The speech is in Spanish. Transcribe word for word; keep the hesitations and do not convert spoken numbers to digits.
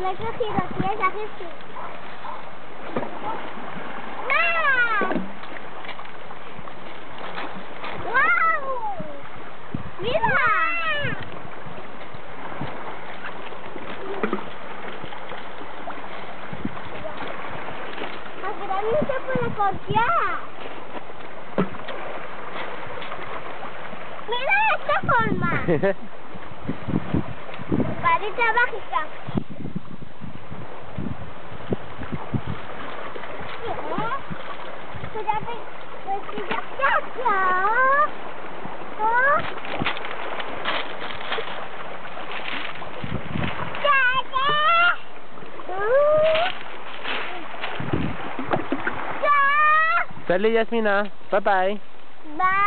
lo he cogido, ¿quieres hacer sí? ¡Más! ¡Guau! ¡Mira! Porque también se puede copiar. Mira esta forma. Varita mágica. Cuídate, pues ya, ya, ya. ¿Oh? Ya, ya. Uh. Ya. Dale, Yasmina. Bye bye. Bye.